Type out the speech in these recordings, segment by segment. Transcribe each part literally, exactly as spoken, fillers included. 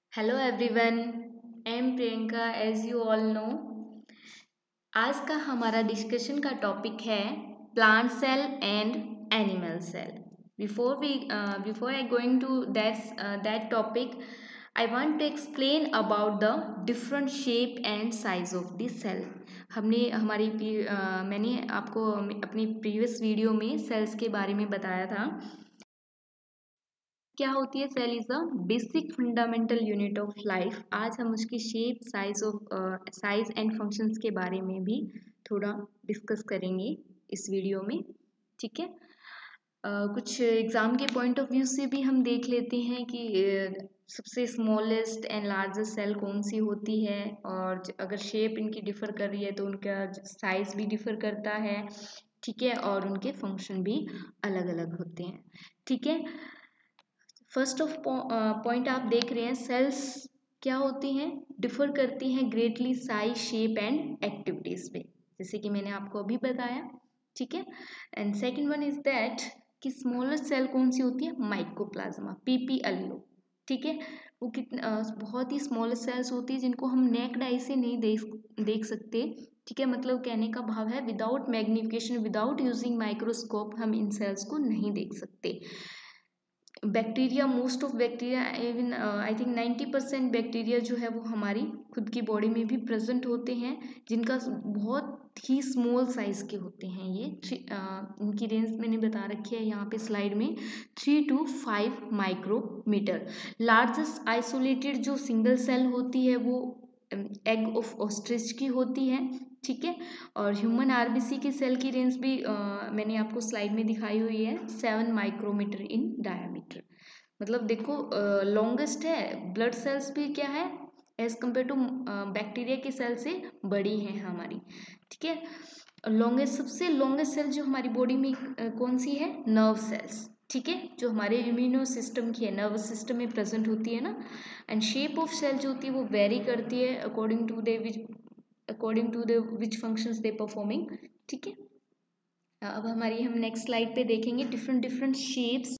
Hello everyone, I am Priyanka as you all know. आज का हमारा डिस्कशन का टॉपिक है plant cell and animal cell. Before we before I going to that that topic, I want to explain about the different shape and size of the cell. हमने हमारी uh, मैंने आपको अपनी प्रीवियस वीडियो में sales के बारे में बताया था। क्या होती है cell is the basic fundamental unit of life. आज हम उसकी shape, size of size and functions के बारे में भी थोड़ा डिस्कस करेंगे इस वीडियो में। ठीक है। uh, कुछ एग्जाम के पॉइंट ऑफ व्यू से भी हम देख लेते हैं कि uh, सबसे स्मॉलेस्ट एंड लार्जेस्ट सेल कौन सी होती है, और अगर शेप इनकी डिफर कर रही है तो उनका साइज भी डिफर करता है। ठीक है, और उनके फंक्शन भी अलग अलग होते हैं। ठीक है। फर्स्ट ऑफ पॉइंट आप देख रहे हैं, सेल्स क्या होती हैं, डिफर करती हैं greatly size, shape and activities पे, जैसे कि मैंने आपको अभी बताया। ठीक है। And second one is that कि स्मॉलेस्ट सेल कौन सी होती है, माइकोप्लाज्मा, पीपीएलओ। ठीक है। वो कितने बहुत ही स्मॉलेस्ट सेल्स होती है जिनको हम नेक्ड आई से नहीं देख देख सकते। ठीक है, मतलब कहने का भाव है without magnification, without using microscope हम इन सेल्स को नहीं देख सकते। Bacteria, most of bacteria, even I think ninety percent bacteria जो है वो हमारी खुद की बॉडी में भी प्रेजेंट होते हैं, जिनका बहुत ही स्मॉल साइज के होते हैं। ये uh, इनकी रेंज मैंने बता रखी है यहाँ पे स्लाइड में, three two five micrometre. Largest isolated जो सिंगल सेल होती है वो एग ऑफ ऑस्ट्रिच की होती है। ठीक है। और ह्यूमन आरबीसी की सेल की रेंज भी आ, मैंने आपको स्लाइड में दिखाई हुई है, सेवन माइक्रोमीटर इन डायमीटर। मतलब देखो, लॉन्गेस्ट है। ब्लड सेल्स भी क्या है, एज कम्पेयर टू बैक्टीरिया की सेल से बड़ी है हमारी। ठीक है। लॉन्गेस्ट, सबसे लॉन्गेस्ट सेल जो हमारी बॉडी में uh, कौन सी है, नर्व सेल्स। ठीक है, जो हमारे इम्यूनो सिस्टम की है, नर्वस सिस्टम में प्रेजेंट होती है ना। एंड शेप ऑफ सेल जो होती है वो वेरी करती है according to they which according to the which functions they performing. ठीक है। अब हमारी हम नेक्स्ट स्लाइड पे देखेंगे डिफरेंट डिफरेंट शेप्स।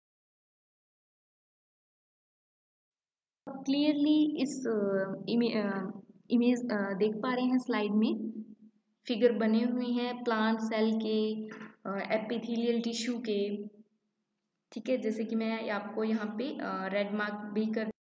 क्लियरली इस इमेज देख पा रहे हैं स्लाइड में, फिगर बने हुए हैं प्लांट सेल के, एपिथेलियल टिश्यू के। ठीक है, जैसे कि मैं आपको यहाँ पे रेड मार्क भी कर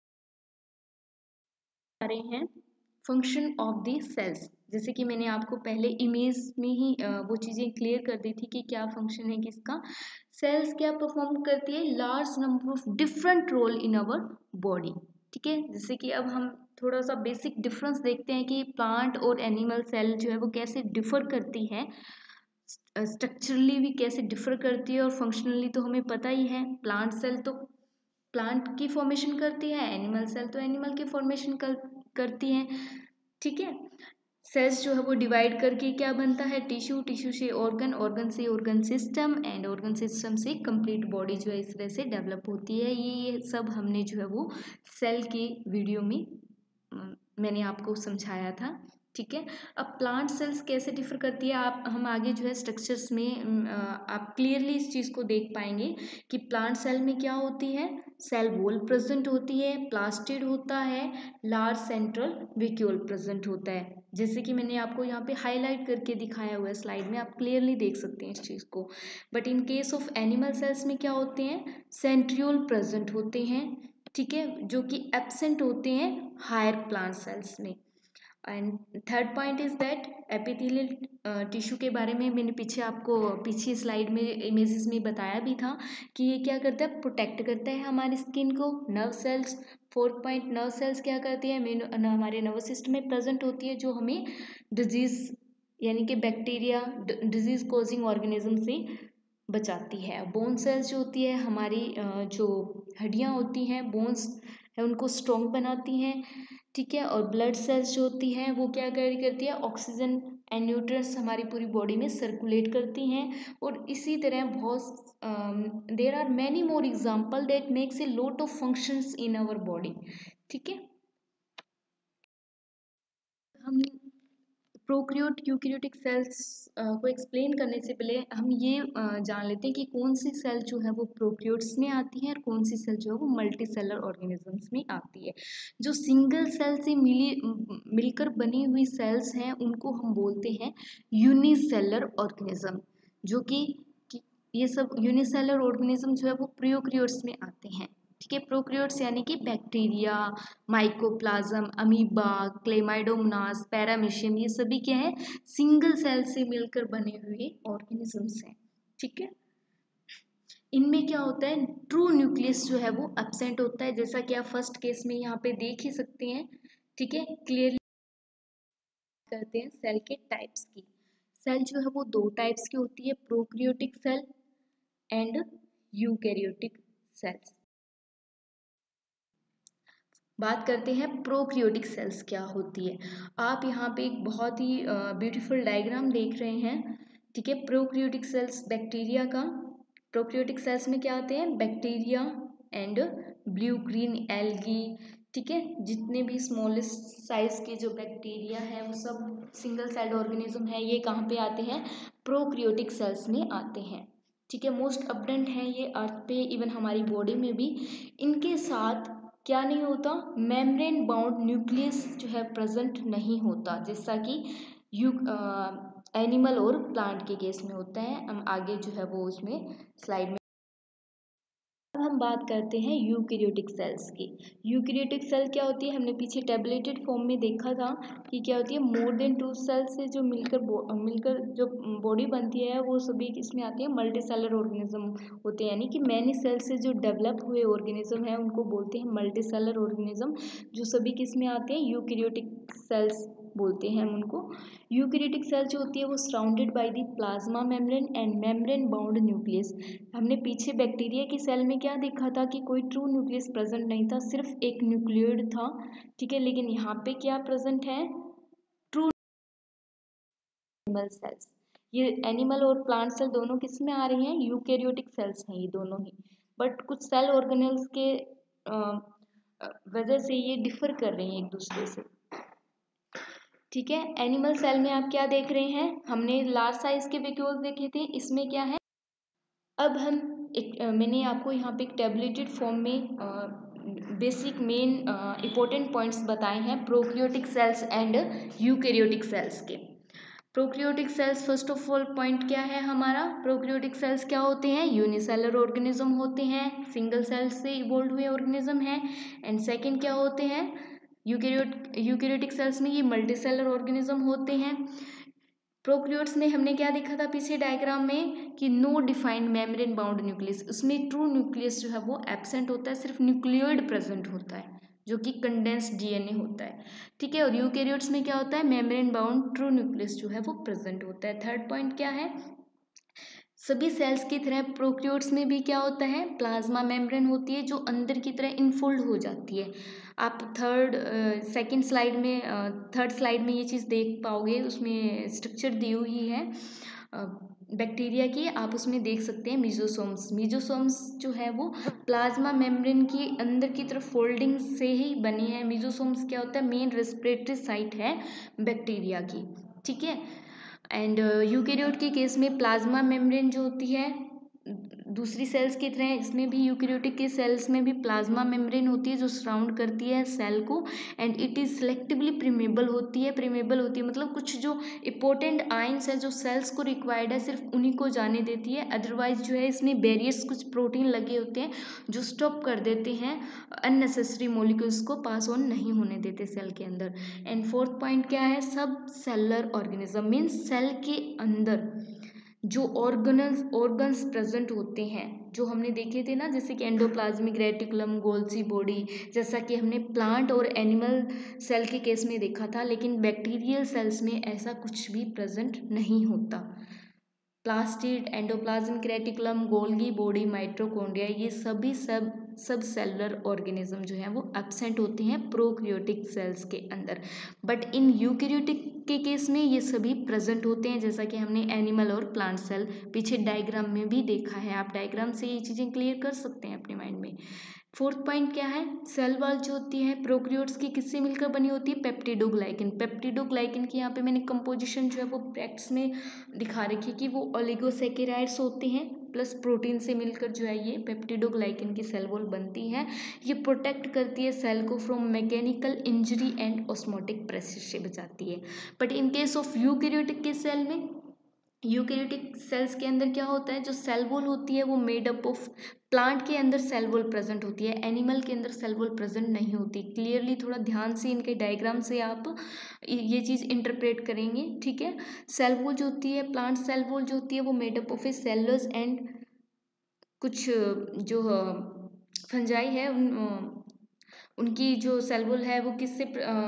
रहे हैं। फंक्शन ऑफ द सेल्स, जैसे कि मैंने आपको पहले इमेज में ही वो चीज़ें क्लियर कर दी थी कि क्या फंक्शन है किसका। सेल्स क्या परफॉर्म करती है, large number of different role in our body. ठीक है, जैसे कि अब हम थोड़ा सा बेसिक डिफरेंस देखते हैं कि प्लांट और एनिमल सेल जो है वो कैसे डिफर करती है, स्ट्रक्चरली भी कैसे डिफर करती है, और फंक्शनली तो हमें पता ही है, प्लांट सेल तो प्लांट की फॉर्मेशन करती है, एनिमल सेल तो एनिमल की फॉर्मेशन कर, करती हैं। ठीक है। सेल्स जो है वो डिवाइड करके क्या बनता है, टिश्यू, टिश्यू से ऑर्गन, ऑर्गन से organ system, and organ system से कंप्लीट बॉडी जो है इस तरह से डेवलप होती है। ये ये सब हमने जो है वो सेल के वीडियो में मैंने आपको समझाया था। ठीक है। अब प्लांट सेल्स कैसे डिफर करती है, आप हम आगे जो है स्ट्रक्चर्स में आप क्लियरली इस चीज़ को देख पाएंगे कि प्लांट सेल में क्या होती है, सेल वॉल प्रेजेंट होती है, प्लास्टिड होता है, लार्ज सेंट्रल वेक्यूल प्रेजेंट होता है, जैसे कि मैंने आपको यहाँ पे हाईलाइट करके दिखाया हुआ है स्लाइड में, आप क्लियरली देख सकते हैं इस चीज़ को। But in case of animal cells में क्या होते हैं, सेंट्रियोल प्रेजेंट होते हैं। ठीक है, जो कि एब्सेंट होते हैं हायर प्लांट सेल्स में। And third point is that epithelial tissue के बारे में मैंने पीछे आपको पीछे स्लाइड में इमेजेस में बताया भी था कि ये क्या करता है, प्रोटेक्ट करता है हमारी स्किन को। Nerve cells, fourth point, nerve cells क्या करती है, हमारे नर्वस सिस्टम में प्रेजेंट होती है, जो हमें डिजीज यानी कि बैक्टीरिया, डिजीज कॉजिंग ऑर्गेनिज्म से बचाती है। बोन सेल्स जो होती है हमारी, जो हड्डियाँ होती हैं, बोन्स है, उनको स्ट्रॉन्ग बनाती हैं। ठीक है। और ब्लड सेल्स जो होती हैं वो क्या कैरी करती है, ऑक्सीजन एंड न्यूट्रिएंट्स हमारी पूरी बॉडी में सर्कुलेट करती हैं। और इसी तरह बहुत there are many more example that makes a lot of functions in our body. ठीक है। हम प्रोक्रियोट यूकेरियोटिक सेल्स को एक्सप्लेन करने से पहले हम ये uh, जान लेते हैं कि कौन सी सेल जो है वो प्रोक्रियोट्स में आती है और कौन सी सेल जो है वो मल्टी सेलर ऑर्गेनिजम्स में आती है। जो सिंगल सेल से मिली मिलकर बनी हुई सेल्स हैं उनको हम बोलते हैं यूनिसेलर ऑर्गेनिज्म, जो कि ये सब यूनिसेलर ऑर्गेनिज्म जो है वो प्रोक्रियोट्स में आते हैं। ठीक है, प्रोक्रियोट्स यानी कि bacteria, mycoplasma, amoeba, chlamydomonas, paramecium, ये सभी क्या है, सिंगल सेल से मिलकर बने हुए ऑर्गेनिजम्स हैं। ठीक है, इनमें क्या होता है, ट्रू न्यूक्लियस जो है वो एब्सेंट होता है, जैसा कि आप फर्स्ट केस में यहाँ पे देख ही सकते हैं। ठीक है, क्लियरली करते हैं सेल के टाइप्स की। सेल जो है वो दो टाइप्स की होती है, prokaryotic cell and eukaryotic cells. बात करते हैं प्रोक्रियोटिक सेल्स क्या होती है। आप यहाँ पे एक बहुत ही ब्यूटीफुल डायग्राम देख रहे हैं। ठीक है, प्रोक्रियोटिक सेल्स बैक्टीरिया का, प्रोक्रियोटिक सेल्स में क्या आते हैं, bacteria and blue green algae. ठीक है, जितने भी स्मॉलेस्ट साइज के जो बैक्टीरिया है वो सब सिंगल सेल्ड ऑर्गेनिज्म है, ये कहाँ पे आते हैं, प्रोक्रियोटिक सेल्स में आते हैं। ठीक है, मोस्ट अबडेंट हैं ये अर्थ पे, इवन हमारी बॉडी में भी। इनके साथ क्या नहीं होता, मेम्ब्रेन बाउंड न्यूक्लियस जो है प्रेजेंट नहीं होता, जैसा कि यू एनिमल और प्लांट के केस में होता है। हम आगे जो है वो उसमें स्लाइड में, अब हम बात करते हैं यूकैरियोटिक सेल्स की। यूकैरियोटिक सेल क्या होती है, हमने पीछे टैबलेटेड फॉर्म में देखा था कि क्या होती है, मोर देन टू सेल्स से जो मिलकर मिलकर जो बॉडी बनती है वो सभी इसमें आती है मल्टी सेलर ऑर्गेनिज्म होते हैं, यानी कि मैनी सेल से जो डेवलप हुए ऑर्गेनिज्म है उनको बोलते हैं मल्टी सेलर ऑर्गेनिज्म, जो सभी किस में आते हैं, यूकैरियोटिक सेल्स बोलते हैं हम उनको। यूकैरियोटिक सेल जो होती है वो surrounded by the plasma membrane and membrane bound nucleus. हमने पीछे बैक्टीरिया की सेल में क्या देखा था कि कोई ट्रू न्यूक्लियस प्रेजेंट नहीं था, सिर्फ एक न्यूक्लियोइड था। ठीक है, लेकिन यहाँ पे क्या प्रेजेंट है, ट्रू एनिमल सेल्स। ये एनिमल और प्लांट सेल दोनों किस में आ रही हैं, यूकैरियोटिक सेल्स हैं ये दोनों ही, बट कुछ सेल ऑर्गेनेल्स के वजह से ये डिफर कर रही हैं एक दूसरे से। ठीक है, एनिमल सेल में आप क्या देख रहे हैं, हमने लार्ज साइज के वैक्यूल्स देखे थे, इसमें क्या है, अब हम एक मैंने आपको यहाँ पे एक टैबलेटेड फॉर्म में बेसिक मेन इंपॉर्टेंट पॉइंट्स बताए हैं prokaryotic cells and eukaryotic cells के। Prokaryotic cells, first of all point क्या है हमारा, प्रोक्रियोटिक सेल्स क्या होते हैं, यूनिसेलर ऑर्गेनिज्म होते हैं, सिंगल सेल से इवोल्व हुए ऑर्गेनिज्म हैं। एंड सेकेंड क्या होते हैं, यूकैरियोट यूकैरियोटिक सेल्स में ये मल्टीसेलर ऑर्गेनिज्म होते हैं। प्रोक्रियोट्स में हमने क्या देखा था पीछे डायग्राम में कि no defined membrane bound nucleus, उसमें ट्रू न्यूक्लियस जो है वो एब्सेंट होता है, सिर्फ न्यूक्लियोइड प्रेजेंट होता है जो कि कंडेंस्ड डीएनए होता है। ठीक है, और यूकैरियोट्स में क्या होता है, मेम्ब्रेन बाउंड ट्रू न्यूक्लियस जो है वो प्रेजेंट होता है। थर्ड पॉइंट क्या है, सभी सेल्स की तरह प्रोक्रियोट्स में भी क्या होता है, प्लाज्मा मेम्ब्रेन होती है जो अंदर की तरह इनफोल्ड हो जाती है। आप थर्ड सेकंड स्लाइड में थर्ड स्लाइड में ये चीज़ देख पाओगे, उसमें स्ट्रक्चर दी हुई है बैक्टीरिया की, आप उसमें देख सकते हैं मीजोसोम्स। मीजोसोम्स जो है वो प्लाज्मा मेम्ब्रेन की अंदर की तरफ फोल्डिंग से ही बनी है। मीजोसोम्स क्या होता है, मेन रेस्पिरेटरी साइट है बैक्टीरिया की। ठीक है, एंड यूकैरियोट के केस में प्लाज्मा मेम्ब्रेन जो होती है दूसरी सेल्स की तरह इसमें भी, यूकैरियोटिक के सेल्स में भी प्लाज्मा मेम्ब्रेन होती है जो सराउंड करती है सेल को, and it is selectively permeable होती है। प्रीमेबल होती है मतलब कुछ जो इंपॉर्टेंट आयंस है जो सेल्स को रिक्वायर्ड है सिर्फ उन्हीं को जाने देती है, अदरवाइज जो है इसमें बैरियर्स कुछ प्रोटीन लगे होते हैं जो स्टॉप कर देते हैं, अननेसेसरी मॉलिक्यूल्स को पास ऑन नहीं होने देते सेल के अंदर। एंड फोर्थ पॉइंट क्या है, सब सेलर ऑर्गेनिज्म मीन्स सेल के अंदर जो ऑर्गनल्स ऑर्गन्स प्रेजेंट होते हैं जो हमने देखे थे ना, जैसे कि एंडोप्लाज्मिक रेटिकुलम, गोल्जी बॉडी, जैसा कि हमने प्लांट और एनिमल सेल के केस में देखा था, लेकिन बैक्टीरियल सेल्स में ऐसा कुछ भी प्रेजेंट नहीं होता। Plastid, endoplasmic reticulum, Golgi body, mitochondria, ये सभी सब सब सेलुलर ऑर्गेनिज्म जो है वो एब्सेंट होते हैं प्रोक्रियोटिक सेल्स के अंदर। बट इन यूकैरियोटिक के केस में ये सभी प्रेजेंट होते हैं, जैसा कि हमने एनिमल और प्लांट सेल पीछे डायग्राम में भी देखा है। आप डायग्राम से ये चीज़ें क्लियर कर सकते हैं अपने माइंड में। फोर्थ पॉइंट क्या है, सेल वॉल जो होती है प्रोक्रियोट्स की किससे मिलकर बनी होती है, पेप्टिडोग्लाइकन। पेप्टिडोग्लाइकन की यहाँ पे मैंने कंपोजिशन जो है वो ब्रैकेट्स में दिखा रखी है कि वो ओलिगोसैकेराइड्स होते हैं प्लस प्रोटीन से मिलकर जो है ये पेप्टिडोग्लाइकन की सेल वॉल बनती है। ये प्रोटेक्ट करती है सेल को from mechanical injury and osmotic pressure से बचाती है। But in case of eukaryotic के सेल में, यूकैरियोटिक सेल्स के अंदर क्या होता है, जो सेल वॉल होती है वो मेड अप ऑफ, प्लांट के अंदर सेल वॉल प्रेजेंट होती है, एनिमल के अंदर सेल वॉल प्रेजेंट नहीं होती। क्लियरली थोड़ा ध्यान से इनके डायग्राम से आप ये चीज़ इंटरप्रेट करेंगे, ठीक है। सेल वॉल जो होती है, प्लांट सेल वॉल जो होती है वो made up of a cellulose and कुछ जो फंजाई है उन उनकी जो सेल वॉल है वो किससे,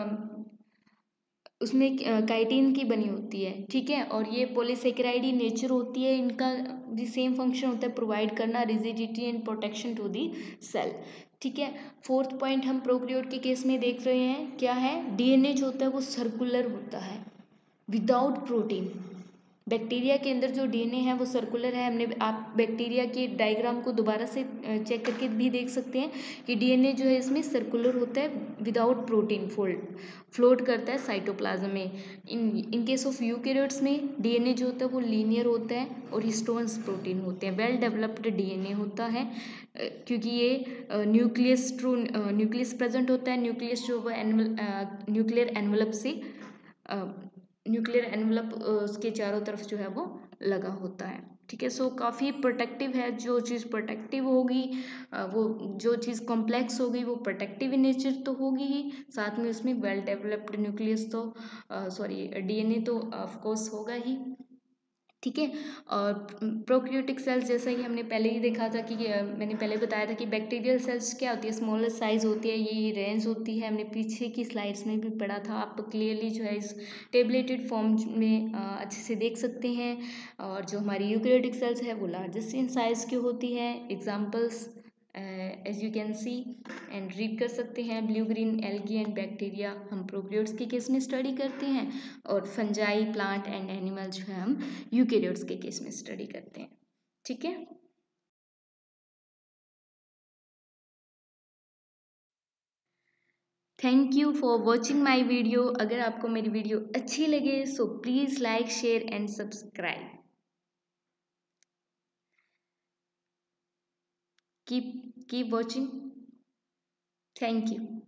उसमें काइटिन की बनी होती है, ठीक है। और ये पॉलीसेकेराइड नेचर होती है, इनका भी सेम फंक्शन होता है, प्रोवाइड करना rigidity and protection to the cell, ठीक है। फोर्थ पॉइंट हम प्रोक्रियोट के केस में देख रहे हैं, क्या है, डीएनए जो होता है वो सर्कुलर होता है विदाउट प्रोटीन। बैक्टीरिया के अंदर जो डीएनए है वो सर्कुलर है। हमने, आप बैक्टीरिया के डायग्राम को दोबारा से चेक करके भी देख सकते हैं कि डीएनए जो है इसमें सर्कुलर होता है विदाउट प्रोटीन, फोल्ड फ्लोट करता है साइटोप्लाज्म में। In in case of eukaryotes में डीएनए जो होता है वो लीनियर होता है और हिस्टोन्स प्रोटीन होते हैं। वेल डेवलप्ड डीएनए होता है क्योंकि ये न्यूक्लियस ट्रू न्यूक्लियस प्रेजेंट होता है। न्यूक्लियस जो है न्यूक्लियर एनवलप से न्यूक्लियर एनवलप उसके चारों तरफ जो है वो लगा होता है, ठीक है। सो काफ़ी प्रोटेक्टिव है। जो चीज़ प्रोटेक्टिव होगी, वो जो चीज़ कॉम्प्लेक्स होगी वो प्रोटेक्टिव इन नेचर तो होगी ही, साथ में उसमें वेल डेवलप्ड न्यूक्लियस तो सॉरी डीएनए तो ऑफकोर्स होगा ही, ठीक है। और प्रोक्रियोटिक सेल्स, जैसा कि हमने पहले ही देखा था कि मैंने पहले बताया था कि बैक्टीरियल सेल्स क्या होती है, स्मॉलर साइज होती है, ये रेंज होती है। हमने पीछे की स्लाइड्स में भी पढ़ा था, आप क्लियरली जो है इस टेबलेटेड फॉर्म में अच्छे से देख सकते हैं। और जो हमारी यूकैरियोटिक सेल्स है वो लार्जेस्ट इन साइज की होती है। Examples as you can see and read कर सकते हैं, blue green algae and bacteria हम प्रोक्रियोट्स के केस में स्टडी करते हैं, और फंजाई, प्लांट एंड एनिमल जो है हम यूकैरियोट्स के केस में स्टडी करते हैं, ठीक है। Thank you for watching my video. अगर आपको मेरी वीडियो अच्छी लगे so please like, share and subscribe. Keep keep watching. Thank you.